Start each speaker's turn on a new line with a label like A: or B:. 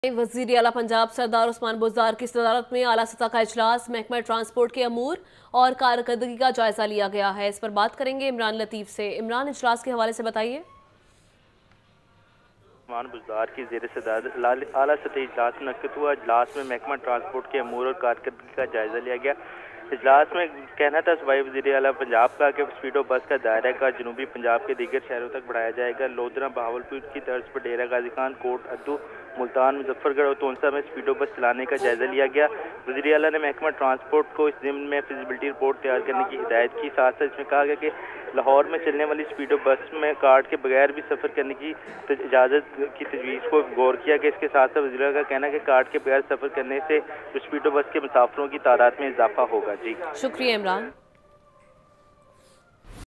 A: वज़ीर आला पंजाब सरदार उस्मान बुज़दार की सदारत में आला सतह का इजलास महकमा ट्रांसपोर्ट के अमूर और कारकर्दगी का जायजा लिया गया है। इस पर बात करेंगे इमरान लतीफ़ से। इमरान, इजलास के हवाले से बताइए।
B: उस्मान बुज़दार की ज़ेर सदारत आला सतही इजलास मुनक़्क़िद हुआ। इजलास में महकमा ट्रांसपोर्ट के अमूर और कारकर्दगी का जायजा लिया गया। इजलास में कहना था सूबाई वज़ीर आला पंजाब का कि स्पीडो बस का दायरा का जनूबी पंजाब के दीगर शहरों तक बढ़ाया जाएगा। लोधरा बहावलपुर की तर्ज पर डेरा गाजी खान, कोट अद्दू, मुल्तान, मुजफ्फरगढ़ और तोनसा में स्पीडो बस चलाने का जायजा लिया गया। वज़ीर आला ने महकमा ट्रांसपोर्ट को इस ज़िम्न में फिजिबिलिटी रिपोर्ट तैयार करने की हिदायत की। साथ साथ इसमें कहा गया कि लाहौर में चलने वाली स्पीडो बस में कार्ड के बगैर भी सफ़र करने की इजाज़त की तजवीज़ को गौर किया गया। इसके साथ साथ वज़ीर का कहना है कि कार्ड के बगैर सफ़र करने से स्पीडो बस के मुसाफिरों की तादाद में इजाफा होगा। जी
A: शुक्रिया इमरान।